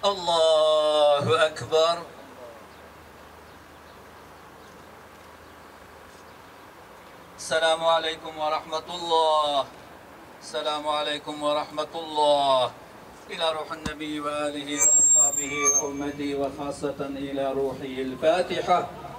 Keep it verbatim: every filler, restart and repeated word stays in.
الله أكبر. السلام عليكم ورحمة الله. السلام عليكم ورحمة الله. إلى روح النبي وآله وأصحابه وأمته وخاصة إلى روحه الفاتحة.